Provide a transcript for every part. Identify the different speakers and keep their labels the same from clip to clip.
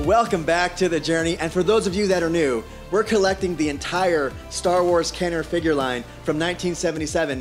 Speaker 1: Welcome back to The Journey, and for those of you that are new, we're collecting the entire Star Wars Kenner figure line from 1977 to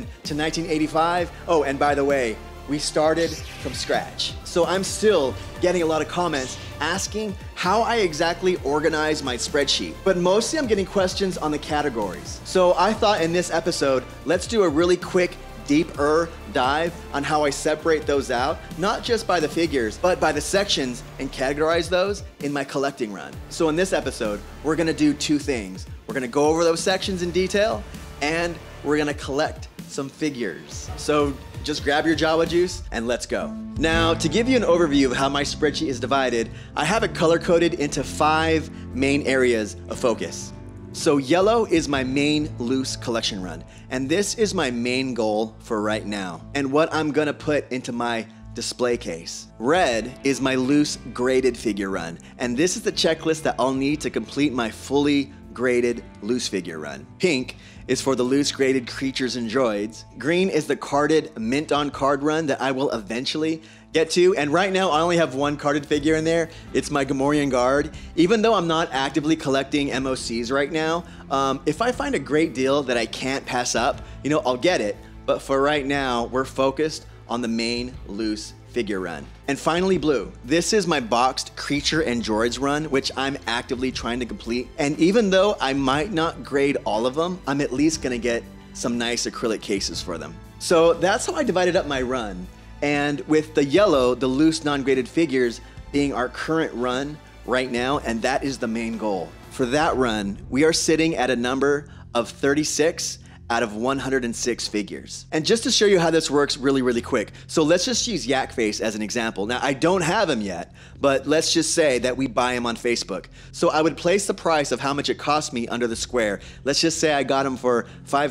Speaker 1: 1985. Oh, and by the way, we started from scratch. So I'm still getting a lot of comments asking how I exactly organize my spreadsheet. But mostly I'm getting questions on the categories. So I thought in this episode, let's do a really quick, deeper dive on how I separate those out, not just by the figures, but by the sections, and categorize those in my collecting run. So in this episode, we're gonna do two things. We're gonna go over those sections in detail, and we're gonna collect some figures. So just grab your Jawa juice and let's go. Now, to give you an overview of how my spreadsheet is divided, I have it color-coded into 5 main areas of focus. So yellow is my main loose collection run, and this is my main goal for right now, and what I'm gonna put into my display case. Red is my loose graded figure run, and this is the checklist that I'll need to complete my fully graded loose figure run. Pink is for the loose graded creatures and droids. Green is the carded mint on card run that I will eventually get to, and right now I only have one carded figure in there. It's my Gamorrean Guard. Even though I'm not actively collecting MOCs right now, if I find a great deal that I can't pass up, I'll get it. But for right now, we're focused on the main loose figure run. And finally, blue. This is my boxed creature and droids run, which I'm actively trying to complete. And even though I might not grade all of them, I'm at least gonna get some nice acrylic cases for them. So that's how I divided up my run. And with the yellow, the loose non-graded figures being our current run right now, and that is the main goal. For that run, we are sitting at a number of 36 out of 106 figures. And just to show you how this works really quick, so let's just use Yak Face as an example. Now, I don't have him yet, but let's just say that we buy him on Facebook. So I would place the price of how much it cost me under the square. Let's just say I got him for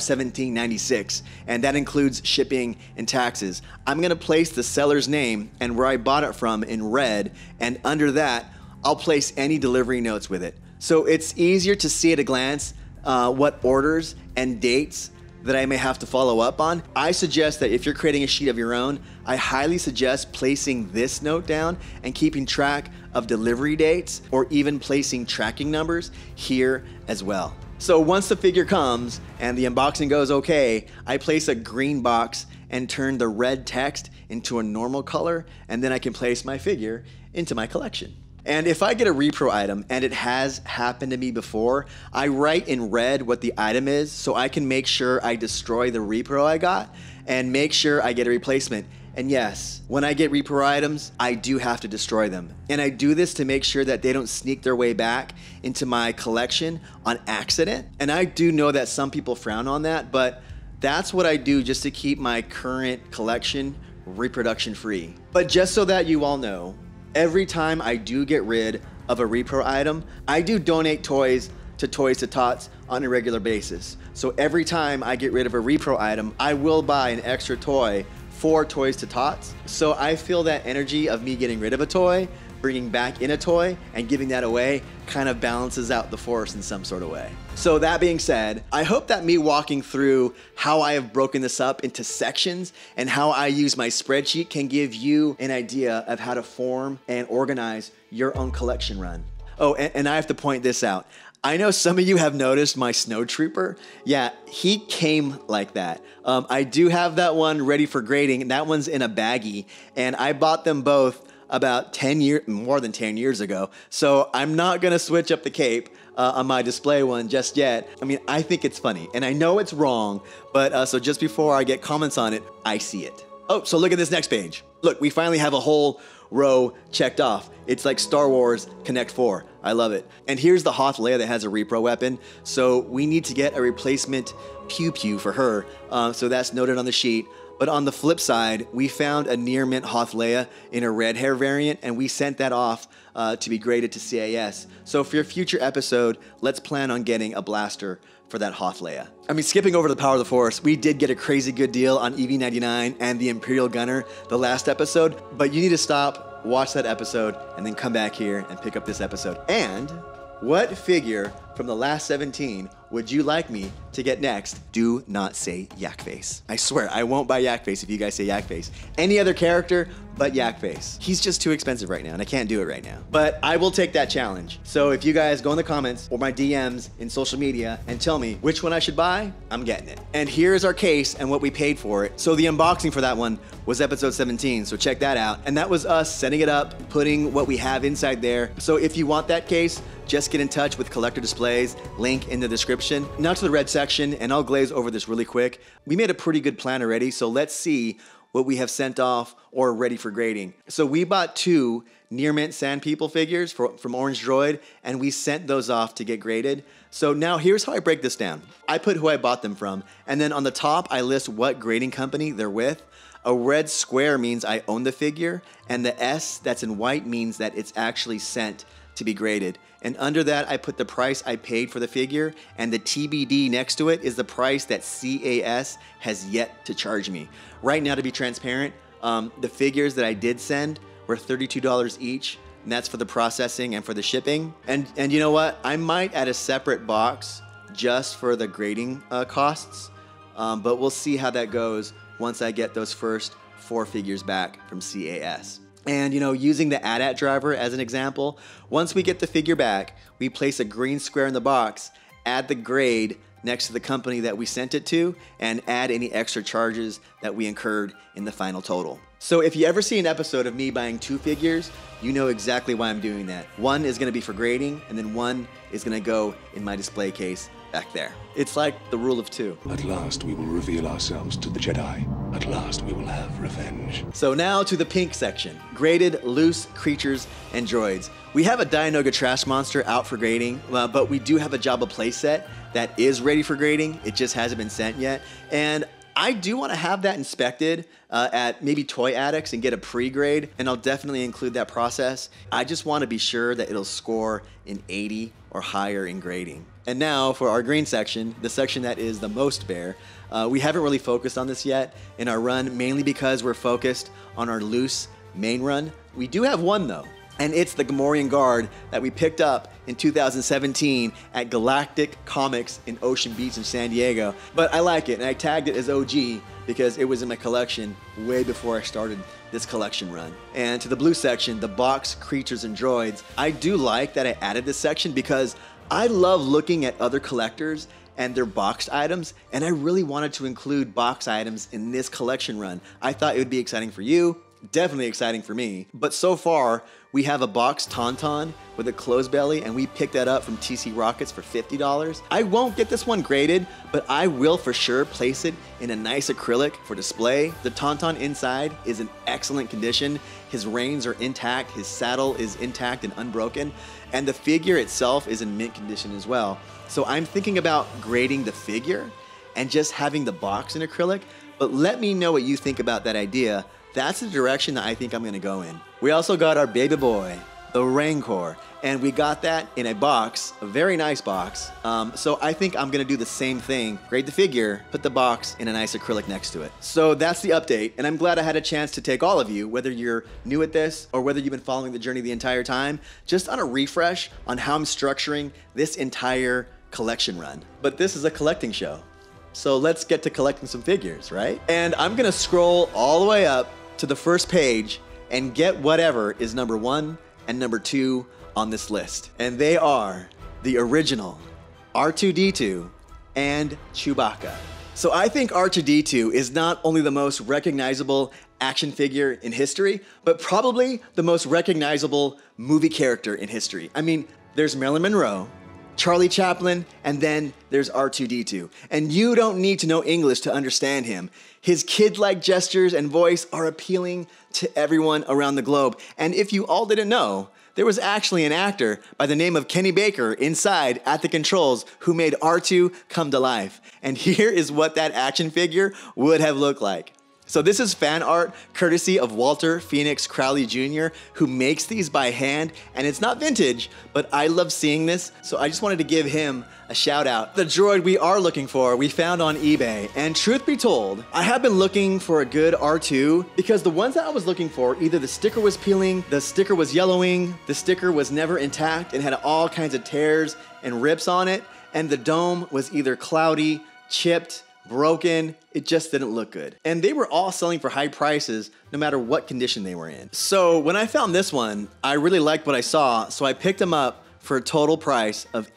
Speaker 1: $517.96, and that includes shipping and taxes. I'm gonna place the seller's name and where I bought it from in red, and under that, I'll place any delivery notes with it. So it's easier to see at a glance what orders and dates that I may have to follow up on. I suggest that if you're creating a sheet of your own, I highly suggest placing this note down and keeping track of delivery dates, or even placing tracking numbers here as well. So once the figure comes and the unboxing goes okay, I place a green box and turn the red text into a normal color, and then I can place my figure into my collection. And if I get a repro item, and it has happened to me before, I write in red what the item is so I can make sure I destroy the repro I got and make sure I get a replacement. And yes, when I get repro items, I do have to destroy them. And I do this to make sure that they don't sneak their way back into my collection on accident. And I do know that some people frown on that, but that's what I do just to keep my current collection reproduction free. But just so that you all know, every time I do get rid of a repro item, I do donate toys to Toys to Tots on a regular basis. So every time I get rid of a repro item, I will buy an extra toy for Toys to Tots. So I feel that energy of me getting rid of a toy, bringing back in a toy, and giving that away kind of balances out the force in some sort of way. So that being said, I hope that me walking through how I have broken this up into sections and how I use my spreadsheet can give you an idea of how to form and organize your own collection run. Oh, and I have to point this out. I know some of you have noticed my Snow Trooper. Yeah, he came like that. I do have that one ready for grading, and that one's in a baggie, and I bought them both about 10 years, more than 10 years ago. So I'm not gonna switch up the cape on my display one just yet. I mean, I think it's funny, and I know it's wrong, but so just before I get comments on it, I see it. Oh, so look at this next page. Look, we finally have a whole row checked off. It's like Star Wars Connect 4. I love it. And here's the Hoth Leia that has a repro weapon. So we need to get a replacement Pew Pew for her. So that's noted on the sheet. But on the flip side, we found a near mint Hoth Leia in a red hair variant, and we sent that off to be graded to CAS. So for your future episode, let's plan on getting a blaster for that Hoth Leia. I mean, skipping over the Power of the Force, we did get a crazy good deal on EV-99 and the Imperial Gunner the last episode, but you need to stop, watch that episode, and then come back here and pick up this episode. And what figure from the last 17 would you like me to get next? Do not say Yak Face. I swear, I won't buy Yak Face if you guys say Yak Face. Any other character but Yak Face. He's just too expensive right now, and I can't do it right now. But I will take that challenge. So if you guys go in the comments or my DMs in social media and tell me which one I should buy, I'm getting it. And here's our case and what we paid for it. So the unboxing for that one was episode 17, so check that out. And that was us setting it up, putting what we have inside there. So if you want that case, just get in touch with Collector Displays, link in the description. Now to the red section, and I'll glaze over this really quick. We made a pretty good plan already, so let's see what we have sent off or ready for grading. So we bought 2 Near Mint Sand People figures from Orange Droid, and we sent those off to get graded. So now here's how I break this down. I put who I bought them from, and then on the top I list what grading company they're with. A red square means I own the figure, and the S that's in white means that it's actually sent to be graded. And under that, I put the price I paid for the figure, and the TBD next to it is the price that CAS has yet to charge me. Right now, to be transparent, the figures that I did send were $32 each, and that's for the processing and for the shipping. And you know what? I might add a separate box just for the grading costs, but we'll see how that goes once I get those first 4 figures back from CAS. And you know, using the AT-AT driver as an example, once we get the figure back, we place a green square in the box, add the grade next to the company that we sent it to, and add any extra charges that we incurred in the final total. So if you ever see an episode of me buying 2 figures, you know exactly why I'm doing that. One is gonna be for grading, and then one is gonna go in my display case back there. It's like the rule of 2.
Speaker 2: At last we will reveal ourselves to the Jedi. At last we will have revenge.
Speaker 1: So now to the pink section. Graded loose creatures and droids. We have a Dianoga Trash Monster out for grading, but we do have a Jabba playset that is ready for grading. It just hasn't been sent yet. And I do want to have that inspected at maybe Toy Addicts and get a pre-grade, and I'll definitely include that process. I just want to be sure that it'll score an 80 or higher in grading. And now for our green section, the section that is the most bare. We haven't really focused on this yet in our run, mainly because we're focused on our loose main run. We do have one though, and it's the Gamorrean Guard that we picked up in 2017 at Galactic Comics in Ocean Beach in San Diego. But I like it, and I tagged it as OG because it was in my collection way before I started this collection run. And to the blue section, the box creatures and droids. I do like that I added this section because I love looking at other collectors and their boxed items, and I really wanted to include box items in this collection run. I thought it would be exciting for you, definitely exciting for me. But so far, we have a boxed Tauntaun with a closed belly, and we picked that up from TC Rockets for $50. I won't get this one graded, but I will for sure place it in a nice acrylic for display. The Tauntaun inside is in excellent condition. His reins are intact, his saddle is intact and unbroken, and the figure itself is in mint condition as well. So I'm thinking about grading the figure and just having the box in acrylic, but let me know what you think about that idea. That's the direction that I think I'm gonna go in. We also got our baby boy, the Rancor, and we got that in a box, a very nice box. So I think I'm gonna do the same thing, grade the figure, put the box in a nice acrylic next to it. So that's the update, and I'm glad I had a chance to take all of you, whether you're new at this or whether you've been following the journey the entire time, just on a refresh on how I'm structuring this entire collection run. But this is a collecting show, so let's get to collecting some figures, right? And I'm gonna scroll all the way up to the first page and get whatever is number 1 and number 2 on this list. And they are the original R2-D2 and Chewbacca. So I think R2-D2 is not only the most recognizable action figure in history, but probably the most recognizable movie character in history. I mean, there's Marilyn Monroe, Charlie Chaplin, and then there's R2-D2. And you don't need to know English to understand him. His kid-like gestures and voice are appealing to everyone around the globe. And if you all didn't know, there was actually an actor by the name of Kenny Baker inside at the controls who made R2 come to life. And here is what that action figure would have looked like. So this is fan art courtesy of Walter Phoenix Crowley Jr., who makes these by hand, and it's not vintage, but I love seeing this, so I just wanted to give him a shout out. The droid we are looking for, we found on eBay, and truth be told, I have been looking for a good R2 because the ones that I was looking for, either the sticker was peeling, the sticker was yellowing, the sticker was never intact and had all kinds of tears and rips on it. and the dome was either cloudy, chipped, broken. It just didn't look good. And they were all selling for high prices no matter what condition they were in. So when I found this one, I really liked what I saw, so I picked them up for a total price of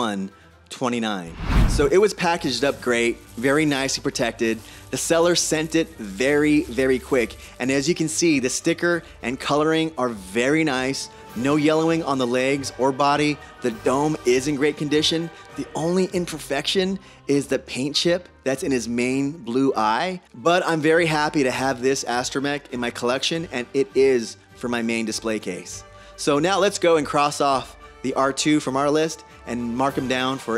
Speaker 1: $81.29. So it was packaged up great, very nicely protected. The seller sent it very, very quick. And as you can see, the sticker and coloring are very nice. No yellowing on the legs or body. The dome is in great condition. The only imperfection is the paint chip that's in his main blue eye. But I'm very happy to have this Astromech in my collection, and it is for my main display case. So now let's go and cross off the R2 from our list and mark them down for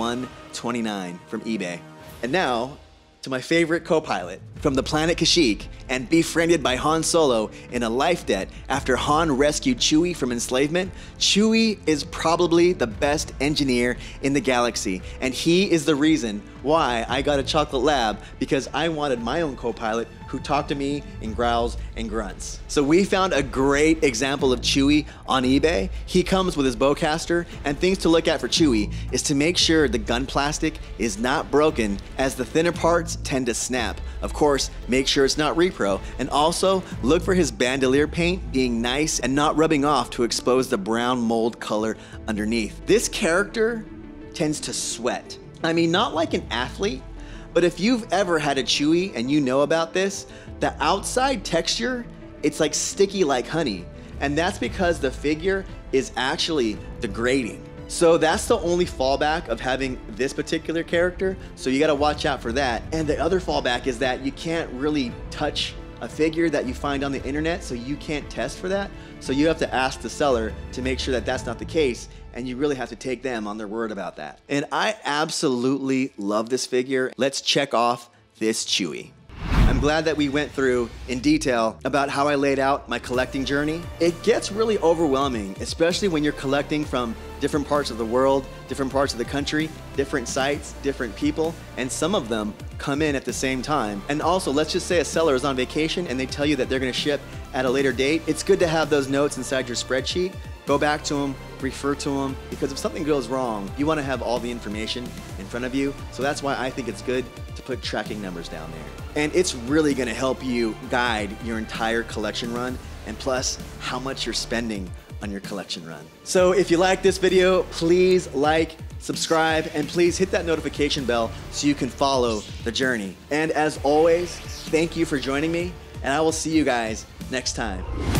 Speaker 1: $81.29 from eBay. And now, to my favorite co-pilot from the planet Kashyyyk and befriended by Han Solo in a life debt after Han rescued Chewie from enslavement. Chewie is probably the best engineer in the galaxy, and he is the reason why I got a chocolate lab, because I wanted my own co-pilot who talked to me in growls and grunts. So we found a great example of Chewie on eBay. He comes with his bowcaster, and things to look at for Chewie is to make sure the gun plastic is not broken, as the thinner parts tend to snap. Of course, make sure it's not repro, and also look for his bandolier paint being nice and not rubbing off to expose the brown mold color underneath. This character tends to sweat. I mean, not like an athlete, but if you've ever had a Chewie and you know about this, the outside texture, it's like sticky like honey. And that's because the figure is actually degrading. So that's the only fallback of having this particular character. So you gotta watch out for that. And the other fallback is that you can't really touch a figure that you find on the internet, so you can't test for that. So you have to ask the seller to make sure that that's not the case, and you really have to take them on their word about that. And I absolutely love this figure. Let's check off this Chewie. I'm glad that we went through in detail about how I laid out my collecting journey. It gets really overwhelming, especially when you're collecting from different parts of the world, different parts of the country, different sites, different people, and some of them come in at the same time. And also, let's just say a seller is on vacation and they tell you that they're gonna ship at a later date. It's good to have those notes inside your spreadsheet. Go back to them, refer to them, because if something goes wrong, you wanna have all the information in front of you. So that's why I think it's good to put tracking numbers down there. And it's really gonna help you guide your entire collection run, and plus how much you're spending on your collection run. So if you like this video, please like, subscribe, and please hit that notification bell so you can follow the journey. And as always, thank you for joining me, and I will see you guys next time.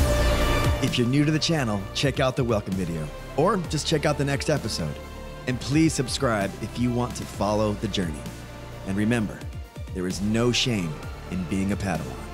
Speaker 1: If you're new to the channel, check out the welcome video, or just check out the next episode. And please subscribe if you want to follow the journey. And remember, there is no shame in being a Padawan.